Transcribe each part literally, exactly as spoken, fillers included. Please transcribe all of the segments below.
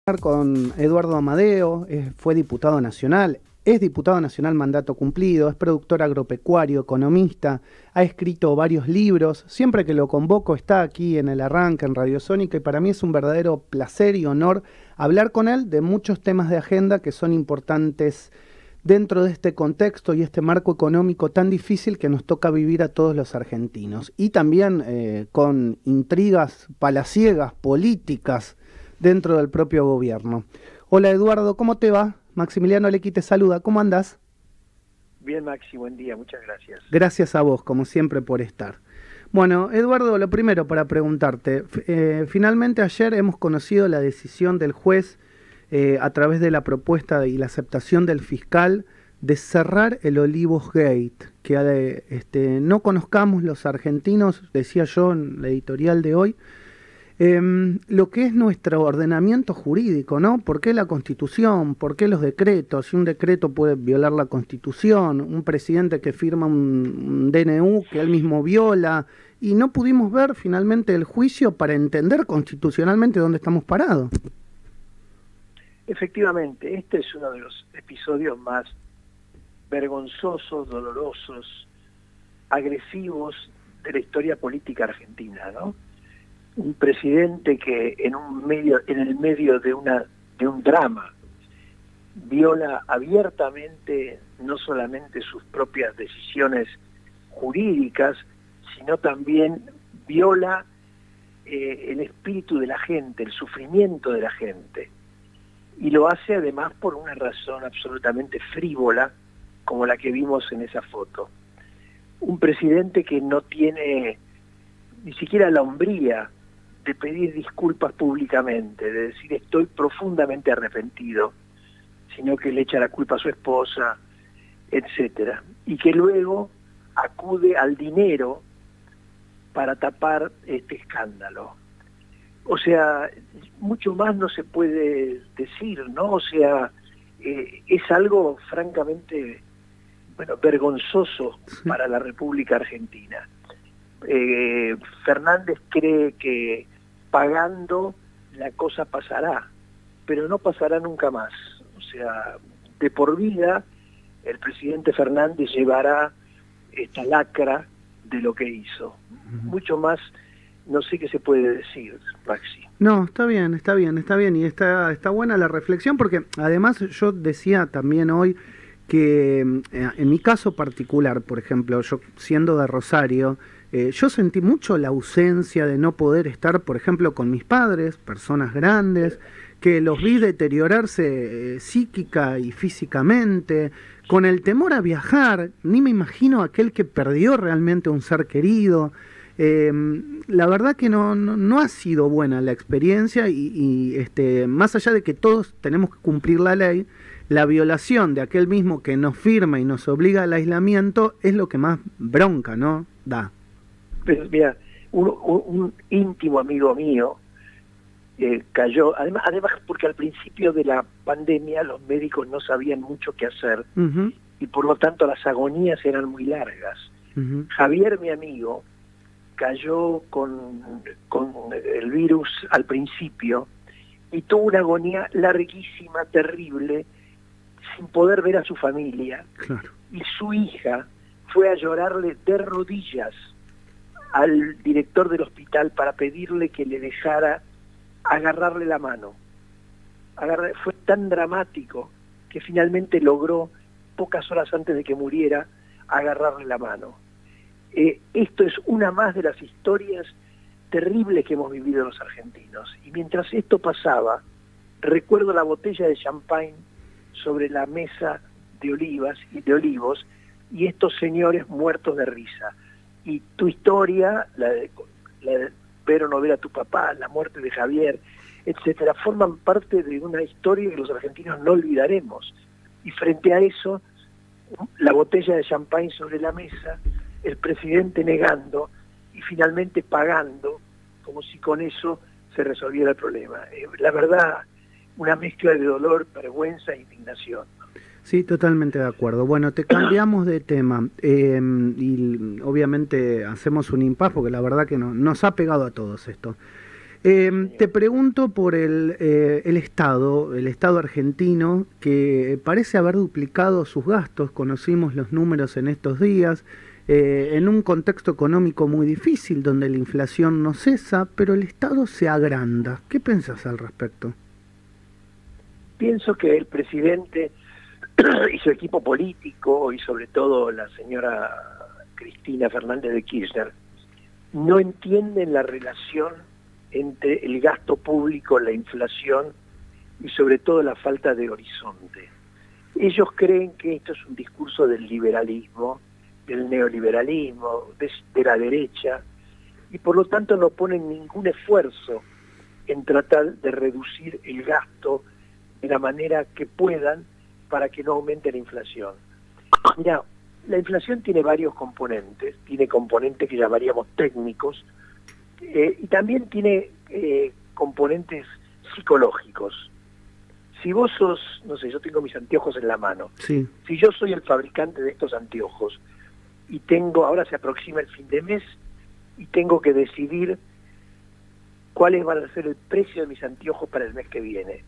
Con Eduardo Amadeo, eh, fue diputado nacional, es diputado nacional mandato cumplido, es productor agropecuario, economista, ha escrito varios libros, siempre que lo convoco está aquí en el arranque, en Radio Sónica, y para mí es un verdadero placer y honor hablar con él de muchos temas de agenda que son importantes dentro de este contexto y este marco económico tan difícil que nos toca vivir a todos los argentinos, y también eh, con intrigas palaciegas, políticas, dentro del propio gobierno. Hola Eduardo, ¿cómo te va? Maximiliano Lequi te saluda, ¿cómo andás? Bien Maxi, buen día, muchas gracias. Gracias a vos, como siempre, por estar. Bueno, Eduardo, lo primero para preguntarte, eh, finalmente ayer hemos conocido la decisión del juez eh, a través de la propuesta y la aceptación del fiscal de cerrar el Olivos Gate, que eh, este, no conozcamos los argentinos, decía yo en la editorial de hoy, Eh, lo que es nuestro ordenamiento jurídico, ¿no? ¿Por qué la Constitución? ¿Por qué los decretos? Si un decreto puede violar la Constitución, un presidente que firma un, un D N U que él mismo viola, y no pudimos ver finalmente el juicio para entender constitucionalmente dónde estamos parados. Efectivamente, este es uno de los episodios más vergonzosos, dolorosos, agresivos de la historia política argentina, ¿no? Un presidente que en un medio, en el medio de una de un drama viola abiertamente no solamente sus propias decisiones jurídicas, sino también viola eh, el espíritu de la gente, el sufrimiento de la gente, y lo hace además por una razón absolutamente frívola como la que vimos en esa foto. Un presidente que no tiene ni siquiera la hombría de pedir disculpas públicamente, de decir estoy profundamente arrepentido, sino que le echa la culpa a su esposa, etcétera, y que luego acude al dinero para tapar este escándalo. O sea, mucho más no se puede decir, ¿no? O sea, eh, es algo francamente, bueno, vergonzoso para la República Argentina. Eh, Fernández cree que pagando la cosa pasará, pero no pasará nunca más. O sea, de por vida el presidente Fernández llevará esta lacra de lo que hizo. Uh-huh. Mucho más no sé qué se puede decir, Maxi. No, está bien, está bien, está bien, y está, está buena la reflexión, porque además yo decía también hoy que eh, en mi caso particular, por ejemplo, yo siendo de Rosario, Eh, yo sentí mucho la ausencia de no poder estar, por ejemplo, con mis padres, personas grandes, que los vi deteriorarse eh, psíquica y físicamente, con el temor a viajar. Ni me imagino aquel que perdió realmente un ser querido. Eh, la verdad que no, no, no ha sido buena la experiencia y, y este, más allá de que todos tenemos que cumplir la ley, la violación de aquel mismo que nos firma y nos obliga al aislamiento es lo que más bronca, ¿no? Da. Pero mira, un, un, un íntimo amigo mío eh, cayó, además, además porque al principio de la pandemia los médicos no sabían mucho qué hacer, uh-huh. y por lo tanto las agonías eran muy largas. Uh-huh. Javier, mi amigo, cayó con, con el virus al principio y tuvo una agonía larguísima, terrible, sin poder ver a su familia. Claro. Y su hija fue a llorarle de rodillas al director del hospital para pedirle que le dejara agarrarle la mano. Agarrar, fue tan dramático que finalmente logró, pocas horas antes de que muriera, agarrarle la mano. Eh, esto es una más de las historias terribles que hemos vivido los argentinos. Y mientras esto pasaba, recuerdo la botella de champagne sobre la mesa de olivas y de olivos, y estos señores muertos de risa. Y tu historia, la de, la de ver o no ver a tu papá, la muerte de Javier, etcétera, forman parte de una historia que los argentinos no olvidaremos. Y frente a eso, la botella de champagne sobre la mesa, el presidente negando y finalmente pagando, como si con eso se resolviera el problema. Eh, la verdad, una mezcla de dolor, vergüenza e indignación. Sí, totalmente de acuerdo. Bueno, te cambiamos de tema eh, y obviamente hacemos un impas porque la verdad que no, nos ha pegado a todos esto. Eh, te pregunto por el, eh, el Estado, el Estado argentino, que parece haber duplicado sus gastos, conocimos los números en estos días, eh, en un contexto económico muy difícil, donde la inflación no cesa, pero el Estado se agranda. ¿Qué pensás al respecto? Pienso que el presidente y su equipo político, y sobre todo la señora Cristina Fernández de Kirchner, no entienden la relación entre el gasto público, la inflación y sobre todo la falta de horizonte. Ellos creen que esto es un discurso del liberalismo, del neoliberalismo, de, de la derecha, y por lo tanto no ponen ningún esfuerzo en tratar de reducir el gasto de la manera que puedan para que no aumente la inflación. Mira, la inflación tiene varios componentes, tiene componentes que llamaríamos técnicos, eh, y también tiene eh, componentes psicológicos. Si vos sos, no sé, yo tengo mis anteojos en la mano, sí. Si yo soy el fabricante de estos anteojos y tengo, ahora se aproxima el fin de mes y tengo que decidir cuáles van a ser el precio de mis anteojos para el mes que viene,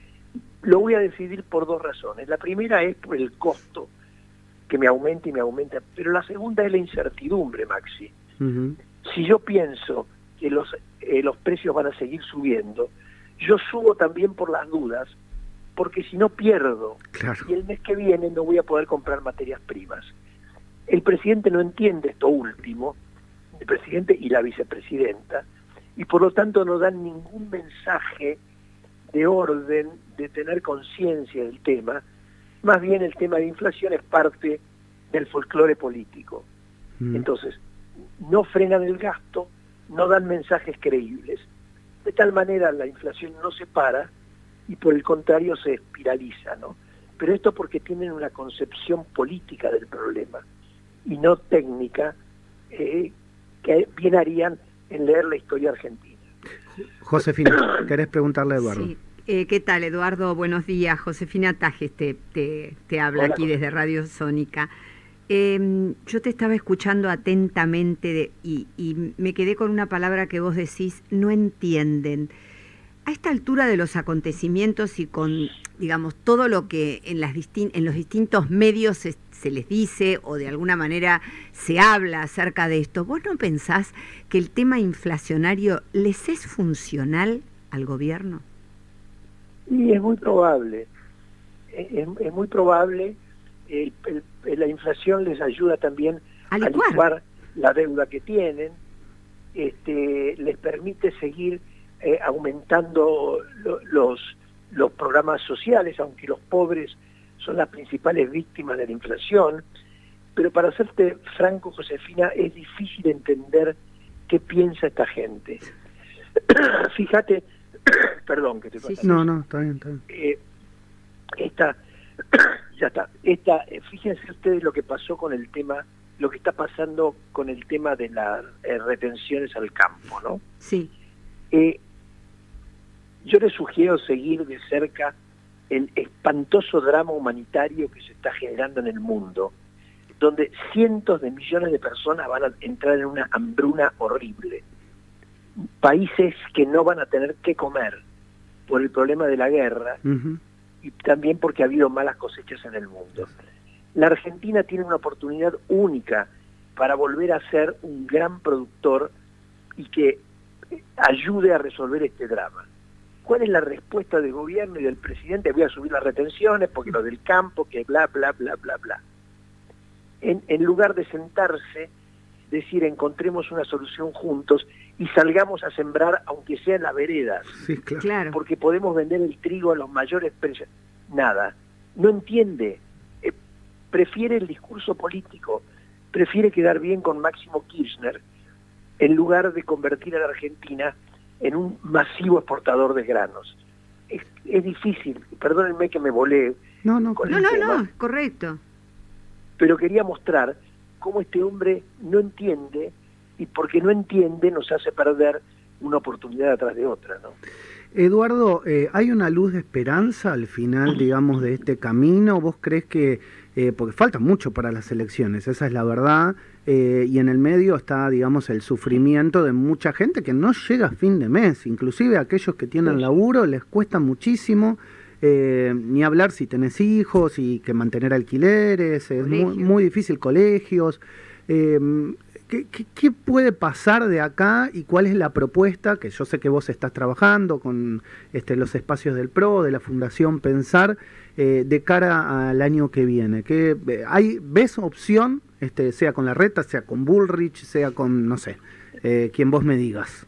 lo voy a decidir por dos razones. La primera es por el costo, que me aumenta y me aumenta, pero la segunda es la incertidumbre, Maxi. Uh-huh. Si yo pienso que los, eh, los precios van a seguir subiendo, yo subo también por las dudas, porque si no pierdo, claro. Y el mes que viene no voy a poder comprar materias primas. El presidente no entiende esto último, el presidente y la vicepresidenta, y por lo tanto no dan ningún mensaje de orden, de tener conciencia del tema. Más bien el tema de inflación es parte del folclore político. Mm. Entonces, no frenan el gasto, no dan mensajes creíbles. De tal manera la inflación no se para y por el contrario se espiraliza, ¿no? Pero esto porque tienen una concepción política del problema y no técnica, eh, que bien harían en leer la historia argentina. Josefina, ¿querés preguntarle a Eduardo? Sí. Eh, ¿Qué tal, Eduardo? Buenos días. Josefina Tajes te, te, te habla. Hola. Aquí desde Radio Sónica. Eh, yo te estaba escuchando atentamente de, y, y me quedé con una palabra que vos decís, no entienden. A esta altura de los acontecimientos y con, digamos, todo lo que en, las distin- en los distintos medios se, se les dice o de alguna manera se habla acerca de esto, ¿vos no pensás que el tema inflacionario les es funcional al gobierno? Y es muy probable, es, es muy probable, el, el, la inflación les ayuda también a licuar la deuda que tienen, este, les permite seguir eh, aumentando lo, los, los programas sociales, aunque los pobres son las principales víctimas de la inflación, pero para serte franco, Josefina, es difícil entender qué piensa esta gente. Fíjate, perdón que te pasa. No, no, está bien, está bien. Eh, esta, ya está. Esta, fíjense ustedes lo que pasó con el tema, lo que está pasando con el tema de las eh, retenciones al campo, ¿no? Sí. Eh, yo les sugiero seguir de cerca el espantoso drama humanitario que se está generando en el mundo, donde cientos de millones de personas van a entrar en una hambruna horrible. Países que no van a tener que comer por el problema de la guerra, uh-huh. Y también porque ha habido malas cosechas en el mundo. La Argentina tiene una oportunidad única para volver a ser un gran productor y que ayude a resolver este drama. ¿Cuál es la respuesta del gobierno y del presidente? Voy a subir las retenciones porque lo del campo, que bla, bla, bla, bla, bla. En, en lugar de sentarse, decir encontremos una solución juntos y salgamos a sembrar aunque sea en las veredas, sí, claro. Porque podemos vender el trigo a los mayores precios. Nada, no entiende, eh, prefiere el discurso político, prefiere quedar bien con Máximo Kirchner en lugar de convertir a la Argentina en un masivo exportador de granos. Es, es difícil, perdónenme que me volé. No, no, no, no, no, correcto. Pero quería mostrar cómo este hombre no entiende, y porque no entiende nos hace perder una oportunidad atrás de otra, ¿no? Eduardo, eh, ¿hay una luz de esperanza al final, digamos, de este camino? ¿Vos crees que eh, porque falta mucho para las elecciones, esa es la verdad, eh, y en el medio está, digamos, el sufrimiento de mucha gente que no llega a fin de mes, inclusive a aquellos que tienen laburo les cuesta muchísimo, eh, ni hablar si tenés hijos y que mantener alquileres, es muy, muy difícil, colegios. Eh, ¿qué, qué, ¿Qué puede pasar de acá y cuál es la propuesta? Que yo sé que vos estás trabajando con este, los espacios del P R O, de la Fundación Pensar, eh, de cara al año que viene. ¿Qué, hay, ¿Ves opción, este, sea con Larreta, sea con Bullrich, sea con, no sé, eh, quien vos me digas?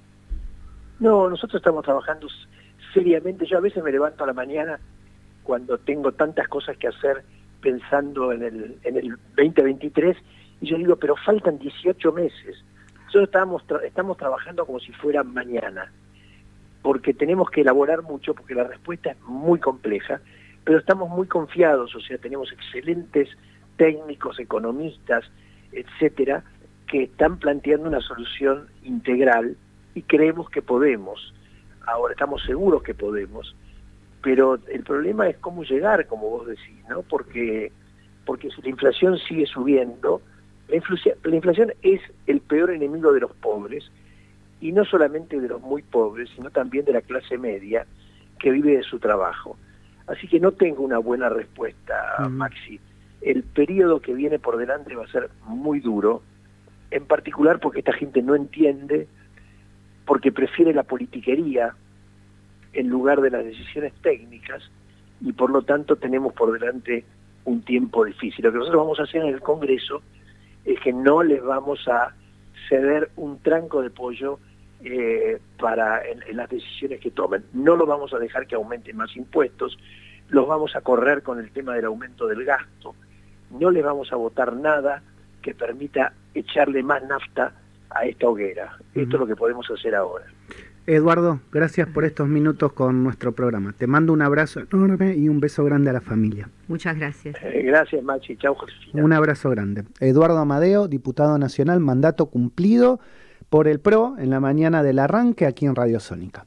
No, nosotros estamos trabajando seriamente. Yo a veces me levanto a la mañana cuando tengo tantas cosas que hacer pensando en el, en el veinte veintitrés, y yo digo, pero faltan dieciocho meses. Nosotros estamos, tra estamos trabajando como si fuera mañana, porque tenemos que elaborar mucho, porque la respuesta es muy compleja, pero estamos muy confiados, o sea, tenemos excelentes técnicos, economistas, etcétera, que están planteando una solución integral y creemos que podemos. Ahora estamos seguros que podemos, pero el problema es cómo llegar, como vos decís, ¿no? Porque, porque si la inflación sigue subiendo, la inflación, la inflación es el peor enemigo de los pobres, y no solamente de los muy pobres, sino también de la clase media que vive de su trabajo. Así que no tengo una buena respuesta, uh-huh. Maxi. El periodo que viene por delante va a ser muy duro, en particular porque esta gente no entiende, porque prefiere la politiquería en lugar de las decisiones técnicas, y por lo tanto tenemos por delante un tiempo difícil. Lo que nosotros vamos a hacer en el Congreso es que no les vamos a ceder un tranco de pollo eh, para en, en las decisiones que tomen. No lo vamos a dejar que aumenten más impuestos, los vamos a correr con el tema del aumento del gasto, no les vamos a votar nada que permita echarle más nafta a esta hoguera. Uh-huh. Esto es lo que podemos hacer ahora. Eduardo, gracias por estos minutos con nuestro programa. Te mando un abrazo enorme y un beso grande a la familia. Muchas gracias. Eh, gracias, Maxi. Chau, Josefina. Un abrazo grande. Eduardo Amadeo, diputado nacional, mandato cumplido por el P R O en la mañana del arranque aquí en Radio Sónica.